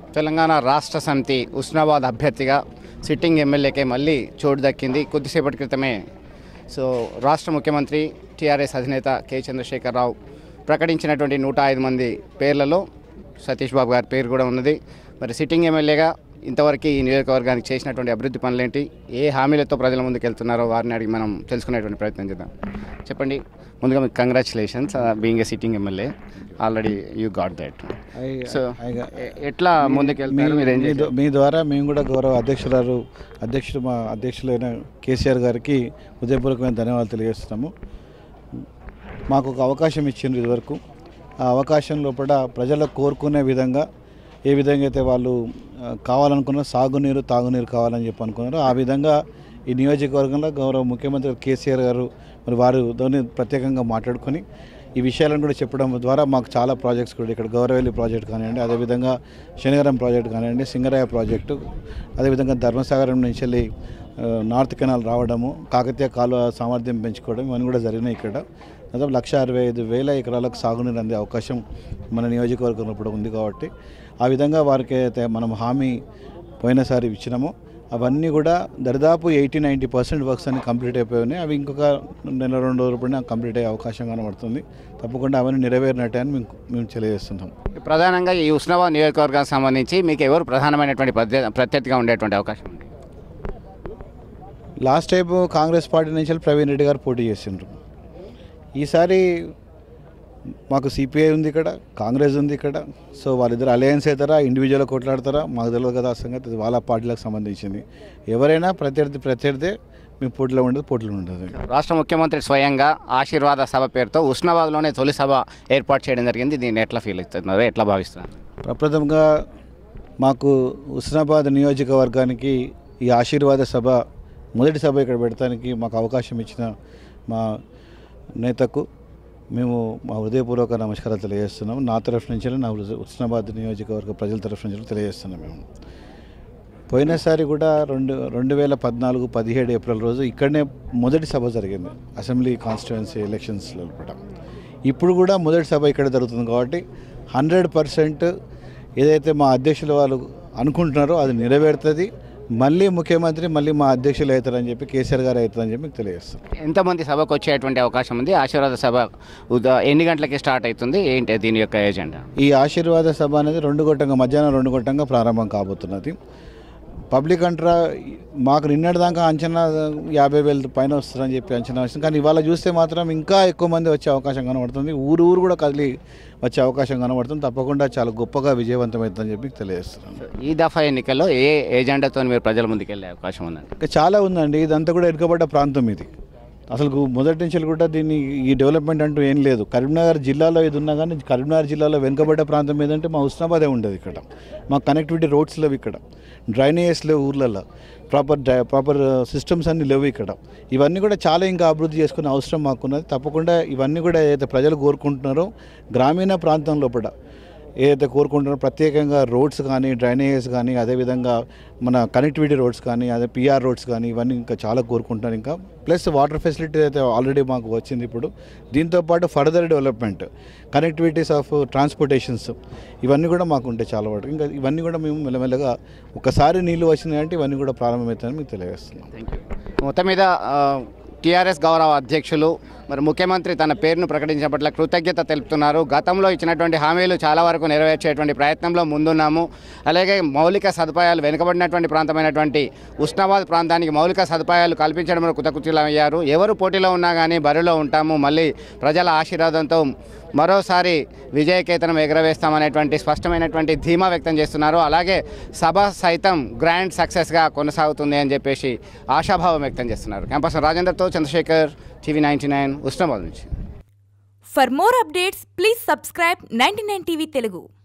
తెలంగాణ రాష్ట్ర సమితి హుస్నాబాద్ అభ్యర్థిగా సిట్టింగ్ ఎమ్మెల్యేకే మళ్ళీ చోటు దక్కింది. కొద్దిసేపటి క్రితమే రాష్ట్ర ముఖ్యమంత్రి TRS అధినేత కె చంద్రశేఖరరావు ప్రకటించినటువంటి 105 మంది పేర్లలో సతీష్ బాబు గారి పేరు కూడా ఉన్నది. మరి సిట్టింగ్ ఎమ్మెల్యేగా ఇంతవరకు ఈ నియోజకవర్గానికి చేసినటువంటి అభివృద్ధి పనులేంటి, ఏ హామీలతో ప్రజల ముందుకు వెళ్తున్నారో వారిని అడిగి మనం తెలుసుకునేటువంటి ప్రయత్నం చేద్దాం. చెప్పండి. ముందుగా మీకు congratulations being a sitting MLA. Already you got that. So ఎట్లా ముందుకెళ్తారు? మీ ద్వారా మేము కూడా గౌరవ మా అధ్యక్షులైన KCR గారికి హృదయపూర్వకమైన ధన్యవాదాలు తెలియజేస్తున్నాము. మాకు ఒక అవకాశం ఇచ్చిండ్రు ఇదివరకు. ఆ అవకాశం లోపల ప్రజలకు కోరుకునే విధంగా ఏ విధంగా అయితే వాళ్ళు కావాలనుకున్న సాగునీరు తాగునీరు కావాలని చెప్పి అనుకున్నారో ఆ విధంగా ఈ నియోజకవర్గంలో గౌరవ ముఖ్యమంత్రి KCR గారు మరి వారు దాన్ని ప్రత్యేకంగా మాట్లాడుకొని ఈ విషయాలను కూడా చెప్పడం ద్వారా మాకు చాలా ప్రాజెక్ట్స్ కూడా ఇక్కడ గౌరవెల్లి ప్రాజెక్ట్ కానివ్వండి, అదేవిధంగా శనిగరం ప్రాజెక్ట్ కానివ్వండి, సింగరాయ ప్రాజెక్టు, అదేవిధంగా ధర్మసాగరం నుంచి వెళ్ళి నార్త్ కెనాల్ రావడము, కాకతీయ కాలువ సామర్థ్యం పెంచుకోవడం ఇవన్నీ కూడా జరిగినాయి. ఇక్కడ దాదాపు 165,000 ఎకరాలకు సాగునీరు అందే అవకాశం మన నియోజకవర్గంలో కూడా ఉంది. కాబట్టి ఆ విధంగా వారికి అయితే మనం హామీ పోయినసారి ఇచ్చినామో అవన్నీ కూడా దాదాపు 80-90% వర్క్స్ అన్ని కంప్లీట్ అయిపోయినాయి. అవి ఇంకొక 1-2 రోజులు కంప్లీట్ అయ్యే అవకాశం కనబడుతుంది. తప్పకుండా అవన్నీ నెరవేరినట్టే అని మేము తెలియజేస్తున్నాం. ప్రధానంగా ఈ హుస్నాబాద్ నియోజకవర్గానికి సంబంధించి మీకు ఎవరు ప్రధానమైనటువంటి ప్రత్యర్థిగా ఉండేటువంటి అవకాశం ఉంది? లాస్ట్ టైం కాంగ్రెస్ పార్టీ నుంచి ప్రవీణ్ రెడ్డి గారు పోటీ చేసిండ్రు. ఈసారి మాకు CPI ఉంది, ఇక్కడ కాంగ్రెస్ ఉంది. ఇక్కడ సో వాళ్ళిద్దరు అలయన్స్ అవుతారా, ఇండివిజువల్గా కొట్లాడతారా మాకు తెలియదు కదా. ఆ సంగతి వాళ్ళ పార్టీలకు సంబంధించింది. ఎవరైనా ప్రత్యర్థే మేము పోటీలో ఉండదు. రాష్ట్ర ముఖ్యమంత్రి స్వయంగా ఆశీర్వాద సభ పేరుతో హుస్నాబాద్లోనే తొలి సభ ఏర్పాటు చేయడం జరిగింది. దీన్ని ఎట్లా ఫీల్ అవుతున్నారు, ఎట్లా భావిస్తున్నారు? ప్రప్రథమంగా మాకు హుస్నాబాద్ నియోజకవర్గానికి ఈ ఆశీర్వాద సభ మొదటి సభ ఇక్కడ పెడతానికి మాకు అవకాశం ఇచ్చిన మా నేతకు మేము మా హృదయపూర్వక నమస్కారాలు తెలియజేస్తున్నాం. నా తరఫు నుంచి నా హుస్నాబాద్ నియోజకవర్గ ప్రజల తరఫు నుంచి తెలియజేస్తున్నాం. మేము పోయినసారి కూడా 2014-17 ఏప్రిల్ రోజు ఇక్కడనే మొదటి సభ జరిగింది అసెంబ్లీ కాన్స్టిట్యుయెన్సీ ఎలక్షన్స్లో కూడా. ఇప్పుడు కూడా మొదటి సభ ఇక్కడ జరుగుతుంది. కాబట్టి 100% ఏదైతే మా అధ్యక్షులు వాళ్ళు అనుకుంటున్నారో అది నెరవేరుతుంది. మళ్ళీ ముఖ్యమంత్రి మళ్ళీ మా అధ్యక్షులు అవుతారని చెప్పి KCR గారు అవుతారని చెప్పి మీకు తెలియజేస్తాం. ఎంతమంది సభకు వచ్చేటువంటి అవకాశం ఉంది? ఆశీర్వాద సభ ఎన్ని గంటలకి స్టార్ట్ అవుతుంది, ఏంటి దీని యొక్క ఎజెండా? ఈ ఆశీర్వాద సభ అనేది మధ్యాహ్నం 2 గంటంగా ప్రారంభం కాబోతున్నది. పబ్లిక్ అంటారా మాకు నిన్నటిదాకా అంచనా 50,000 పైన వస్తుందని చెప్పి అంచనా వస్తుంది. కానీ ఇవాళ చూస్తే మాత్రం ఇంకా ఎక్కువ మంది వచ్చే అవకాశం కనబడుతుంది. ఊరు కూడా కదిలి వచ్చే అవకాశం కనబడుతుంది. తప్పకుండా చాలా గొప్పగా విజయవంతమవుతుందని చెప్పి మీకు ఈ దఫా ఎన్నికల్లో ఏ ఎజెండాతో మీరు ప్రజల ముందుకు వెళ్ళే అవకాశం ఉందండి? ఇంకా చాలా ఉందండి. ఇదంతా కూడా వెనుకబడ్డ ప్రాంతం ఇది. అసలు మొదటి నుంచి కూడా ఈ డెవలప్మెంట్ అంటూ ఏం లేదు. కరీంనగర్ జిల్లాలో ఇది ఉన్నా కానీ కరీంనగర్ జిల్లాలో వెనుకబడ్డ ప్రాంతం ఏదంటే మా హుస్నాబాదే ఉండదు. ఇక్కడ మా కనెక్టివిటీ రోడ్స్ లేవు, ఇక్కడ డ్రైనేజెస్ లేవు, ఊర్లలో ప్రాపర్ సిస్టమ్స్ అన్నీ లేవు ఇక్కడ. ఇవన్నీ కూడా చాలా ఇంకా అభివృద్ధి చేసుకునే అవసరం మాకున్నది. తప్పకుండా ఇవన్నీ కూడా ఏదైతే ప్రజలు కోరుకుంటున్నారో గ్రామీణ ప్రాంతం లోపల ఏదైతే కోరుకుంటున్నారో ప్రత్యేకంగా రోడ్స్ కానీ డ్రైనేజెస్ కానీ అదేవిధంగా మన కనెక్టివిటీ రోడ్స్ కానీ అదే PR రోడ్స్ కానీ ఇవన్నీ ఇంకా చాలా కోరుకుంటున్నారు. ఇంకా ప్లస్ వాటర్ ఫెసిలిటీ అయితే ఆల్రెడీ మాకు వచ్చింది. ఇప్పుడు దీంతోపాటు further development connectivities of transportations ఇవన్నీ కూడా మాకు ఉంటాయి చాలా వాటి. ఇంకా ఇవన్నీ కూడా మేము మెల్లమెల్లగా ఒకసారి నీళ్ళు వచ్చినాయంటే ఇవన్నీ కూడా ప్రారంభమవుతాయని మీకు తెలియజేస్తున్నాం. మొత్తం మీద TRS గౌరవ అధ్యక్షులు మరి ముఖ్యమంత్రి తన పేరును ప్రకటించిన పట్ల కృతజ్ఞత తెలుపుతున్నారు. గతంలో ఇచ్చినటువంటి హామీలు చాలా వరకు నెరవేర్చేటువంటి ప్రయత్నంలో ముందున్నాము. అలాగే మౌలిక సదుపాయాలు వెనుకబడినటువంటి ప్రాంతమైనటువంటి హుస్నాబాద్ ప్రాంతానికి మౌలిక సదుపాయాలు కల్పించడంలో కృతకృత్యులయ్యారు. ఎవరు పోటీలో ఉన్నా కానీ బరిలో ఉంటాము, మళ్ళీ ప్రజల ఆశీర్వాదంతో మరోసారి విజయకేతనం ఎగరవేస్తామనేటువంటి స్పష్టమైనటువంటి ధీమా వ్యక్తం చేస్తున్నారు. అలాగే సభ సైతం గ్రాండ్ సక్సెస్గా కొనసాగుతుంది అని చెప్పేసి ఆశాభావం వ్యక్తం చేస్తున్నారు. క్యాంపస్ రాజేందర్తో చంద్రశేఖర్, TV 99 హుస్నాబాద్ నుంచి. For more updates, please subscribe 99 TV Telugu.